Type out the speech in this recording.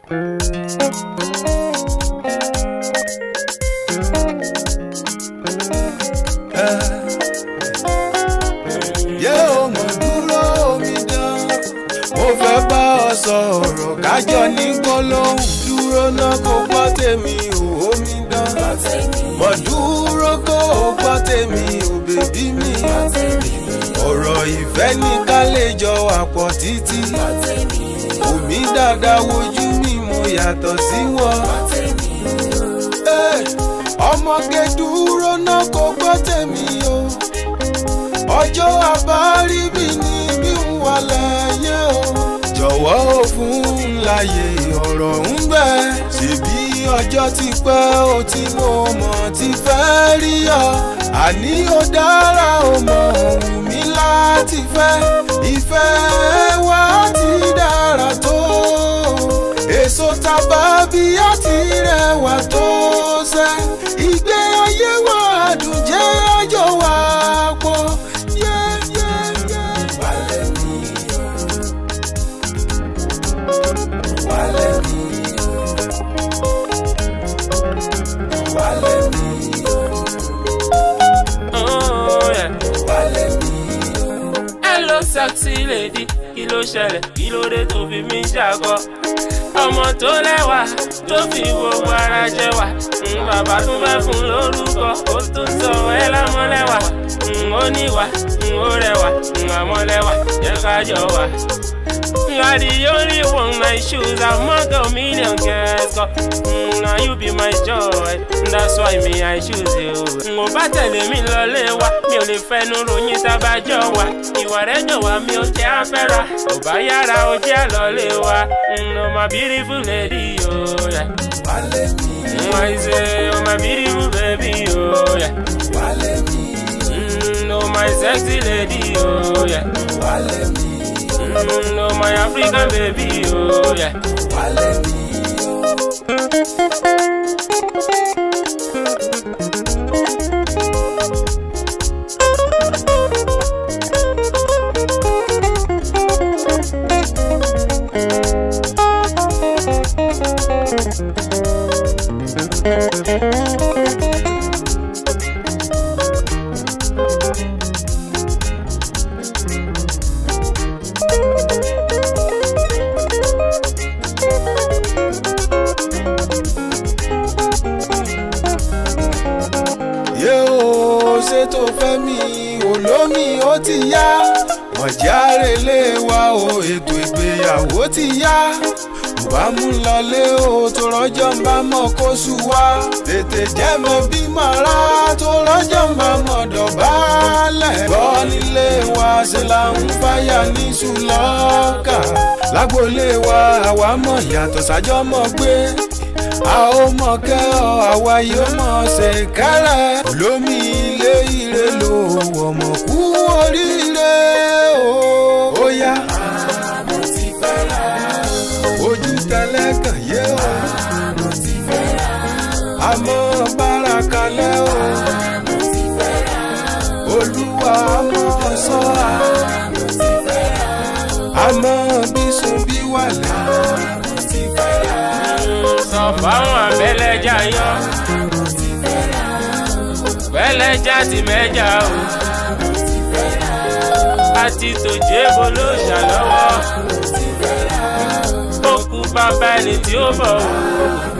Sọ̀rọ̀ kájọ ní gbólóhùn dúró náà kó gbọ́ tèmi ò omi dán. Mo dúró kó gbọ́ tèmi ò bèbí mi. Ọ̀rọ̀ ìfẹ́ ní ká lè jọ wà pọ̀ títí. Omi dáadáa wojú mi mo yàtọ̀ sí wọn. Ọmọge dúró náà kó gbọ́ tèmi o. Ọjọ́ àbáríbí ni bí ń wà lẹ́yìn o. Jọ̀wọ́ ò fún láyé ọ̀rọ̀ ń bẹ. Ṣèbí ọjọ́ ti pẹ́ ó tí mo mọ̀ ti fẹ́ rí ọ. Àní ó dára ó mọ̀ ohun mi láti fẹ́. Ìfẹ́ wa ti dára tó. Èso tàbí àti rẹwà tó ṣẹ. Ìgbé ayé wa dùn jẹ́ àjọ wa pọ̀. Hello sexy lady, kí ló ṣẹlẹ̀, kí ló dé tó fi mí ṣàkọ? Ọmọ tó lẹ́wà tó fi gbogbo ara jẹwà. Bàbá tún fẹ́ fún lórúkọ, ó tún sọ ẹ́ lámọ́lẹ́wà. Ó níwà, ó rẹwà, àmọ́lẹ́wà, jẹ́ ká jọ wà. You are the only one my shoes among a million girls. Now you be my joy, that's why me I choose you. Mo bá tẹ̀lé mi lọlé wa, mi ò lè fẹnu ròyìn tábàjọ́ wa. Ìwà rẹ̀ jọ wá mi ò jẹ́ afẹ́ra, ò bá yára ó jẹ́ lọlé wa. Oh my beautiful lady, oh yeah. I say, oh my beautiful baby, oh yeah. Oh my sexy lady, oh yeah. Oh my African baby, oh yeah. Ṣé tó fẹ́ mi olómi ó ti yá. Ọ̀járe lé wa o, ètò ìgbéyàwó ti yá. Bá mú lọlé o, tó rọ́jọ́ ń bá mọ̀ kó sú wá. Tètè jẹ́ mọ́ bí màrá, tó rọ́jọ́ ń bá mọ̀ dọ̀bálẹ̀. Gbọ́ nílé wa ṣe là ń fàyà ní ṣùlọ́kà. Lágbolé wa àwa mọ̀ yàtọ̀ sájọ́ mọ̀ gbé. A ó mọ̀ kẹ́ ọ, àwa yóò mọ̀ ṣe kẹ́rẹ́. Olómi ilé ire ló wọ̀ mọ̀ kú oríire o. Ó yá. Àmọ́ ti fẹ́ ra. Ojú tẹ́lẹ̀ kàn yé o. Àmọ́ ti fẹ́ ra. Àmọ́ bára kalẹ̀ o. Àmọ́ ti fẹ́ ra. Olúwa mọ̀ sọ́ a. Àmọ́ ti fẹ́ ra. Àmọ́ bí sùn bí wàlẹ̀. Àmọ́ ti fẹ́ ra. Sọ fáwọn abẹ́lẹ́jà yọ. Bẹ́lẹ́jà ti mẹ́jà o. Àti tòjé bolo ṣàlọ́wọ́. Ó kú bàbá ẹni tí ó bọ̀ o.